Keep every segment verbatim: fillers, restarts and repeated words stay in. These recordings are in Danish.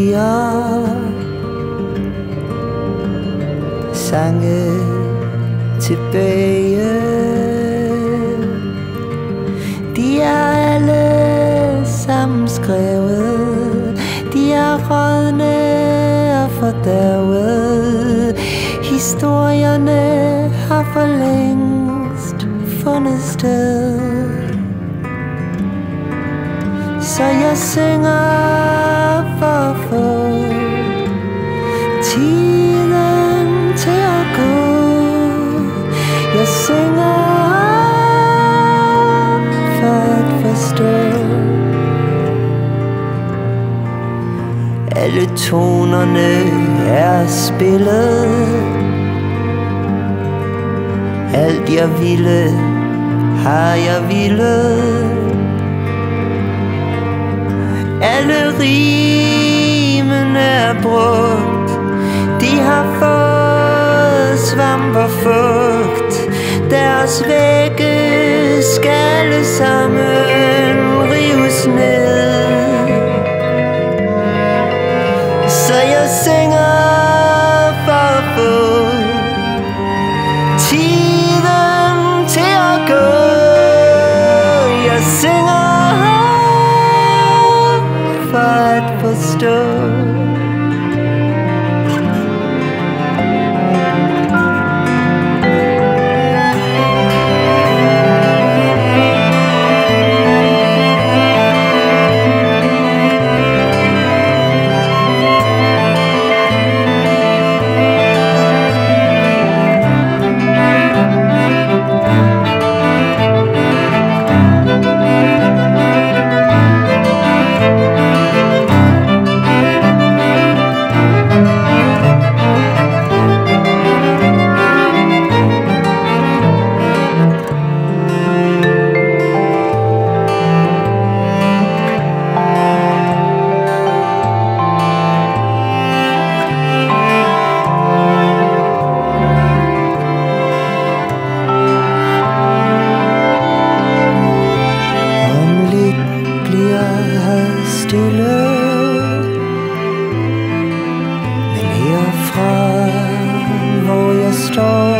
bliver sange tilbage. De er alle sammen skrevet, de er rådne og fordærvet. Historierne har for længst fundet sted. Så jeg synger for at få tiden til at gå. Jeg synger for at forstå. Alle tonerne er spillet. Alt jeg ville, har jeg villet. Alle rimene er brugt. De har fået svamp og fugt. Deres vægge skal alle sammen rives ned. Så jeg synger for at få tiden til at gå. Jeg synger for at forstå. Stille, men herfra, hvor jeg står,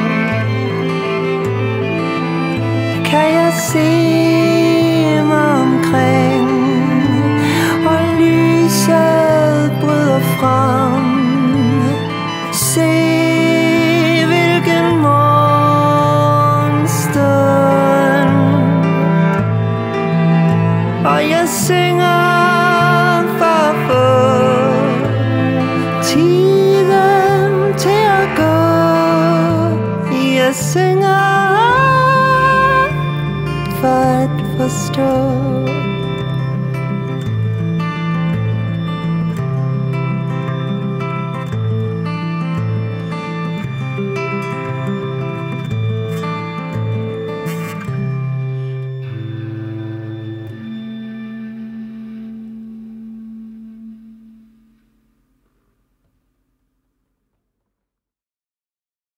kan jeg se mig omkring, og lyset bryder frem. Se, hvilken morgenstund, og jeg synger for at få tiden til at gå. Jeg synger for at forstå.